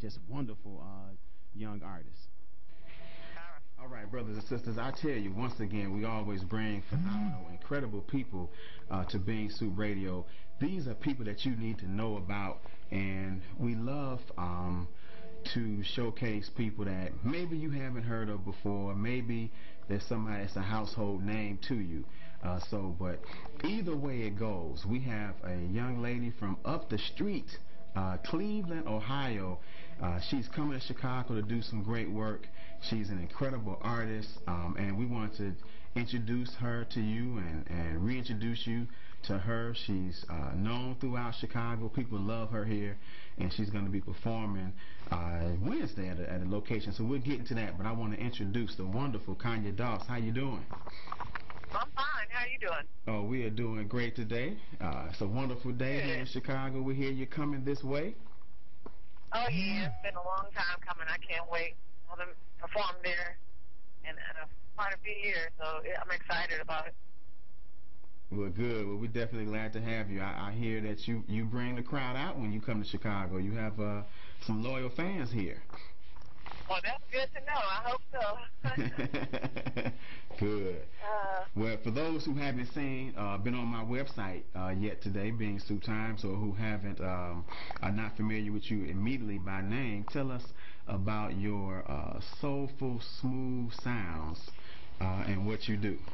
just wonderful young artists. All right, brothers and sisters, I tell you, once again, we always bring phenomenal, incredible people to Bean Soup Radio. These are people that you need to know about, and we love to showcase people that maybe you haven't heard of before. Maybe there's somebody that's a household name to you. But either way it goes, we have a young lady from up the street, Cleveland, Ohio. She's coming to Chicago to do some great work. She's an incredible artist, and we want to introduce her to you and reintroduce you to her. She's known throughout Chicago. People love her here, and she's going to be performing Wednesday at a location. So we'll get into that, but I want to introduce the wonderful Conya. How you doing? I'm fine. How are you doing? Oh, we are doing great today. It's a wonderful day here in Chicago. We hear you're coming this way. Oh, yeah. It's been a long time coming. I can't wait. I haven't performed there in quite a few years, so I'm excited about it. Well, good. Well, we're definitely glad to have you. I hear that you bring the crowd out when you come to Chicago. You have some loyal fans here. Well, that's good to know. I hope so. Good. Well, for those who haven't been on my website yet today, Being Soup Times, or who haven't, are not familiar with you immediately by name, tell us about your soulful, smooth sounds and what you do.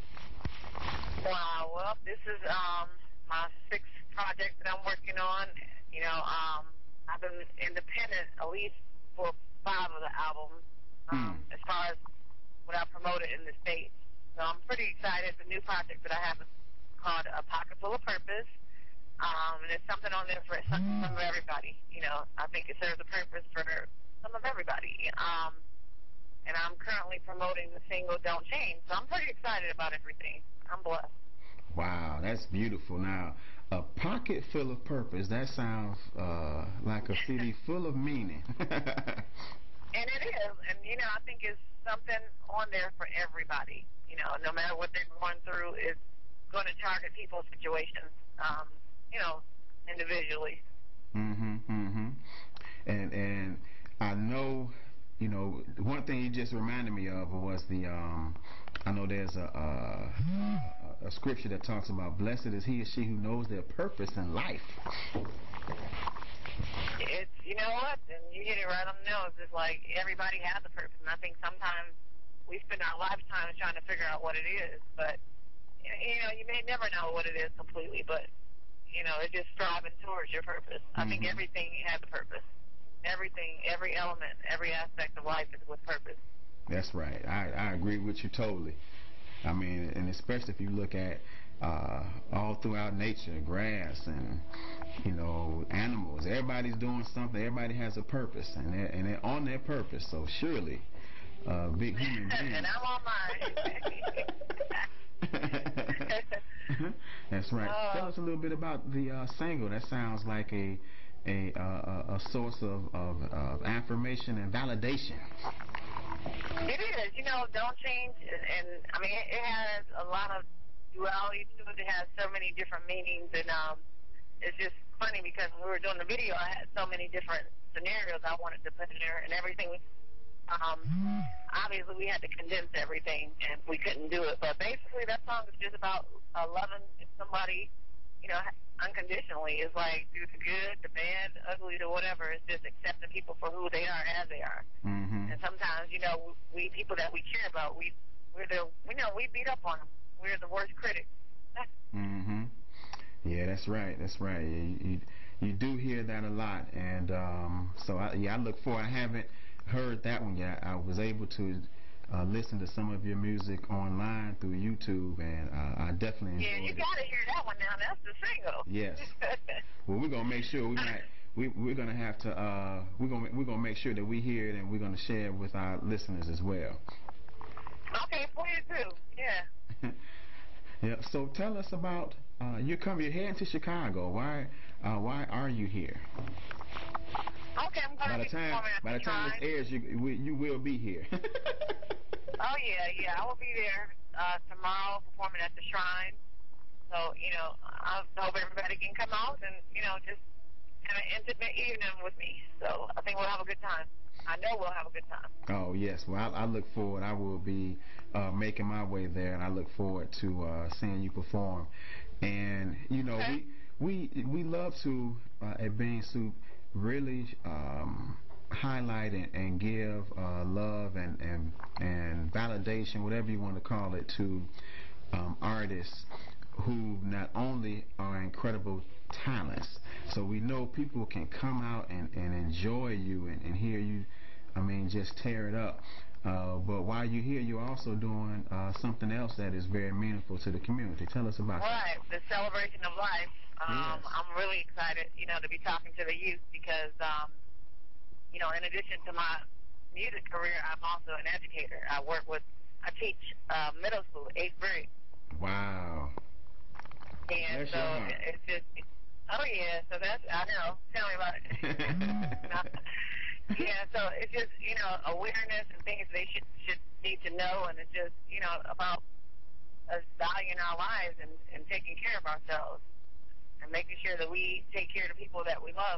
Wow. Well, this is my sixth project that I'm working on. You know, I've been independent at least for 5 of the albums, as far as what I promoted in the States. So I'm pretty excited. The new project that I have is called A Pocket Full of Purpose. And it's something on there for some of everybody. You know, I think it serves a purpose for some of everybody. And I'm currently promoting the single Don't Change. So I'm pretty excited about everything. I'm blessed. Wow, that's beautiful. Now, A Pocket Full of Purpose, that sounds like a CD full of meaning. And it is. And, you know, I think it's something on there for everybody. You know, no matter what they're going through, it's going to target people's situations, you know, individually. And I know, you know, one thing you just reminded me of was I know there's a scripture that talks about blessed is he or she who knows their purpose in life. It's, you know what, and you hit it right on the nose. It's like everybody has a purpose, and I think sometimes we spend our lifetimes trying to figure out what it is, but, you know, you may never know what it is completely, but, you know, it's just striving towards your purpose. I think everything has a purpose. Everything, every element, every aspect of life is with purpose. That's right. I agree with you totally. I mean, and especially if you look at all throughout nature, grass and, you know, animals. Everybody's doing something. Everybody has a purpose, and they're on their purpose. So surely, big human being. And I'm on mine. That's right. Tell us a little bit about the single. That sounds like a source of affirmation and validation. It is. You know, Don't Change, and I mean, it has a lot of duality to it. It has so many different meanings, and it's just funny because when we were doing the video, I had so many different scenarios I wanted to put in there, and everything. Obviously, we had to condense everything, and we couldn't do it. But basically, that song is just about loving somebody, you know, unconditionally. It's like through the good, the bad, the ugly, the whatever. It's just accepting people for who they are as they are. And sometimes, you know, we people that we care about, we beat up on them. We're the worst critics. Yeah, that's right. That's right. You do hear that a lot, and so I look forward. I haven't heard that one yet. I was able to listen to some of your music online through YouTube, and I definitely enjoyed it. Yeah, you gotta hear that one now. That's the single. Yes. Well, we're gonna make sure we're gonna have to we're gonna make sure that we hear it, and we're gonna share it with our listeners as well. Okay, please do. Yeah. Yeah. So tell us about you're heading to Chicago. Why are you here? Okay, I'm going to be performing at the Shrine. By the time this airs, you will be here. Oh, yeah. I will be there tomorrow performing at the Shrine. So, you know, I hope everybody can come out and, you know, just have an intimate evening with me. So I think we'll have a good time. I know we'll have a good time. Oh, yes. Well, I look forward. I will be making my way there, and I look forward to seeing you perform. And, you know, Okay. we love to, at Bean Soup, really highlight and give love and validation, whatever you want to call it, to artists who not only are incredible talents, so we know people can come out and enjoy you and hear you, I mean, just tear it up. But while you're here, you're also doing something else that is very meaningful to the community. Tell us about that. Right, the celebration of life. Yes. I'm really excited, to be talking to the youth because, in addition to my music career, I'm also an educator. I teach middle school, 8th grade. Wow. And Bless so your heart. it's just, oh yeah, so I know. Tell me about it. Yeah, so it's just, awareness and things they should need to know, and it's just, about us valuing our lives and taking care of ourselves and making sure that we take care of the people that we love.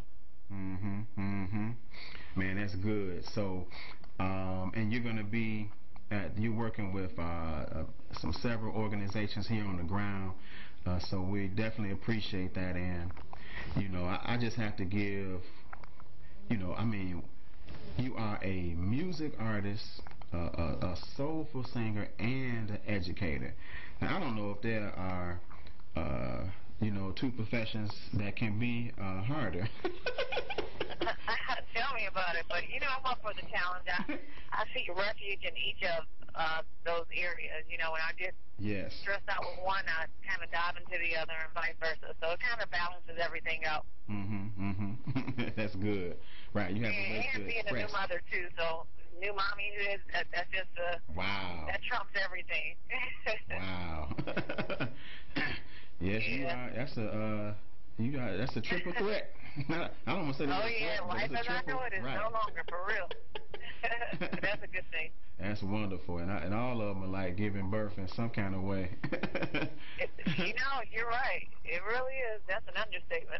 Man, that's good. So, and you're going to be, you're working with some several organizations here on the ground. So we definitely appreciate that. And, I just have to give, I mean, you are a music artist, a soulful singer, and an educator. Now, I don't know if there are, two professions that can be harder. Tell me about it. But, I'm up for the challenge. I seek refuge in each of those areas. When I get Yes. stressed out with one, I kind of dive into the other and vice versa. So it kind of balances everything out. That's good. Right, you have a way to and being express. a new mother, too. So new mommyhood, that's just Wow. that trumps everything. Wow. Yes, you are. That's a triple threat. I don't want to say that. Oh, yeah, threat, life as I know it is right. no longer, for real. That's a good thing. That's wonderful, and all of them are like giving birth in some kind of way. You're right. It really is. That's an understatement.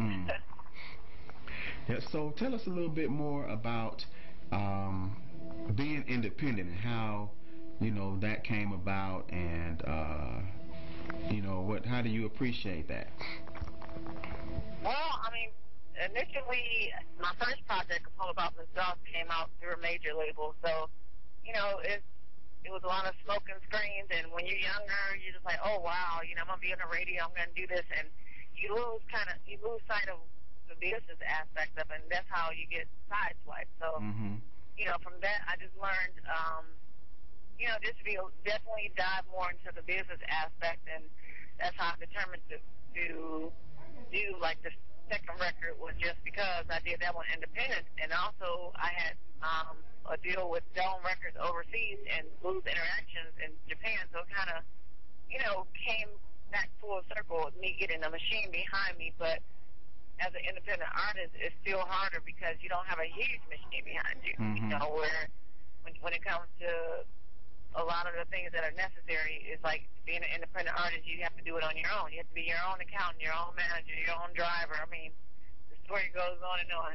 Yeah, so tell us a little bit more about being independent and how that came about, and how do you appreciate that? Well, initially, my first project, A Poem About Myself, came out through a major label. So, it was a lot of smoke and screens. And when you're younger, you're just like, oh, wow, I'm going to be on the radio, I'm going to do this. And you lose sight of the business aspect of it. And that's how you get sideswiped. So, from that, I just learned, just to definitely dive more into the business aspect. And that's how I determined to do like the second record was just because I did that one independent, and also I had a deal with Dome Records overseas and Blues Interactions in Japan, so it kind of came back full circle with me getting a machine behind me. But as an independent artist, it's still harder because you don't have a huge machine behind you. Where when it comes to a lot of the things that are necessary is like being an independent artist, you have to do it on your own. You have to be your own accountant, your own manager, your own driver. I mean, the story goes on and on.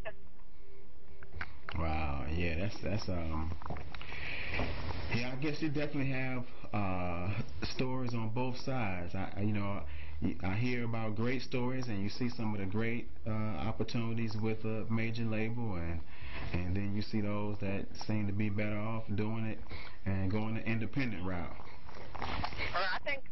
Wow, yeah, that's yeah, I guess you definitely have stories on both sides. I hear about great stories, and you see some of the great opportunities with a major label, and then you see those that seem to be better off doing it and going the independent route. I think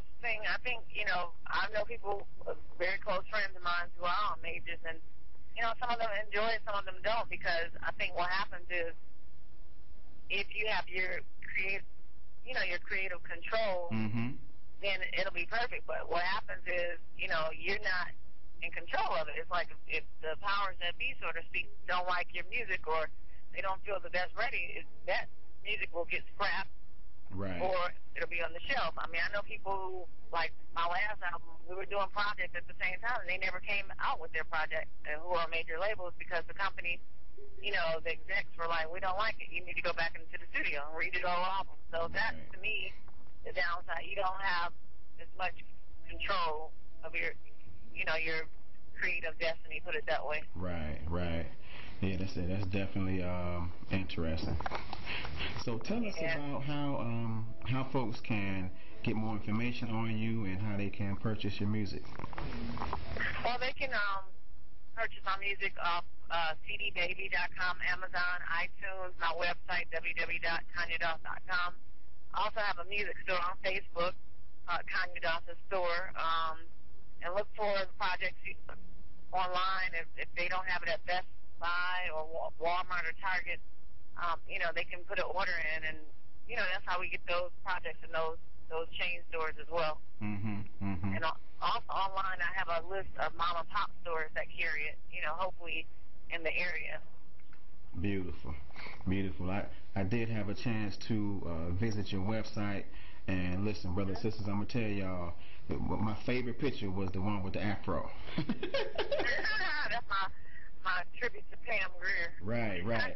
I know people, very close friends of mine who are on majors, and some of them enjoy it, some of them don't, because I think what happens is if you have your creative control, then it'll be perfect. But what happens is, you're not in control of it. It's like if the powers that be, so to speak, don't like your music or they don't feel that that's ready, that music will get scrapped. Right. Or it'll be on the shelf. I mean, I know people who, like my last album, we were doing projects at the same time, and they never came out with their project, and who are major labels, because the company, the execs were like, we don't like it. You need to go back into the studio and redo the whole album. So that, to me, the downside. You don't have as much control of your creative destiny, put it that way. Right, right. Yeah, that's it. That's definitely interesting. So tell us Yeah. about how folks can get more information on you and how they can purchase your music. Well, they can purchase our music off cdbaby.com, Amazon, iTunes, my website, www.conyouto.com. I also have a music store on Facebook, Connectingyouto Store, and look for the projects online. If they don't have it at Best Buy or Walmart or Target, they can put an order in, and that's how we get those projects in those chain stores as well. Mhm, mhm. And also online, I have a list of mom and pop stores that carry it. Hopefully in the area. Beautiful, beautiful. I did have a chance to visit your website, and listen, brothers and sisters, I'm gonna tell y'all, my favorite picture was the one with the afro. That's my tribute to Pam Grier. Right, right.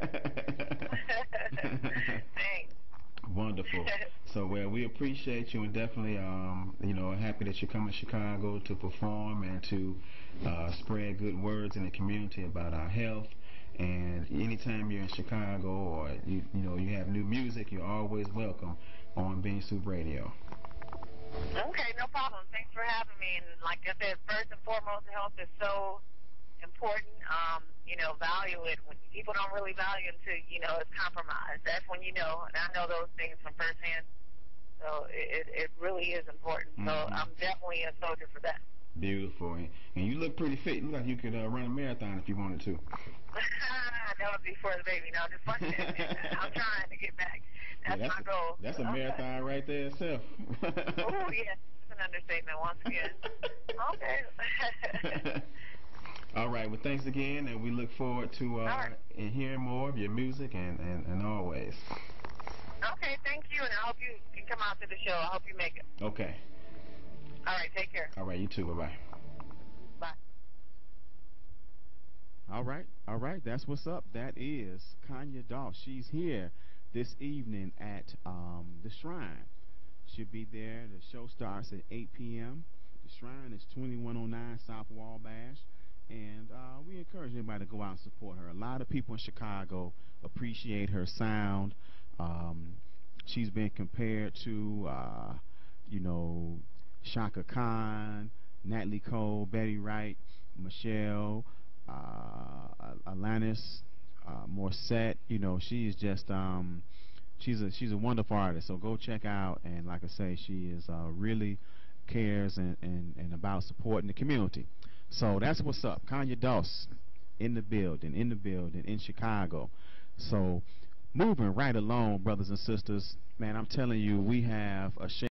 Thanks. Wonderful. So, well, we appreciate you, and definitely, happy that you're coming to Chicago to perform and to spread good words in the community about our health. And anytime you're in Chicago or you have new music, you're always welcome on Bean Soup Radio. Okay, no problem. Thanks for having me. And like I said, first and foremost, health is so important. Value it. When people don't really value it until it's compromised. That's when you know. And I know those things from firsthand. So it really is important. Mm-hmm. So I'm definitely a soldier for that. Beautiful. And you look pretty fit. You look like you could run a marathon if you wanted to. That would be for the baby. No, just fucking I'm trying to get back. That's my goal. That's a marathon right there itself. Oh, yes. It's an understatement once again. Okay. All right. Well, thanks again, and we look forward to hearing more of your music and always. Okay, thank you, and I hope you can come out to the show. I hope you make it. Okay. All right, take care. All right, you too. Bye-bye. Bye. All right. That's what's up. That is Connectingyouto. She's here this evening at the Shrine. She'll be there. The show starts at 8 p.m. The Shrine is 2109 South Wabash. And we encourage everybody to go out and support her. A lot of people in Chicago appreciate her sound. She's been compared to, Shaka Khan, Natalie Cole, Betty Wright, Michelle, Alanis, Morissette. She is just she's a wonderful artist. So go check out, and like I say, she is really cares and about supporting the community. So that's what's up. Connectingyouto in the building, in Chicago. So moving right along, brothers and sisters, man, I'm telling you, we have a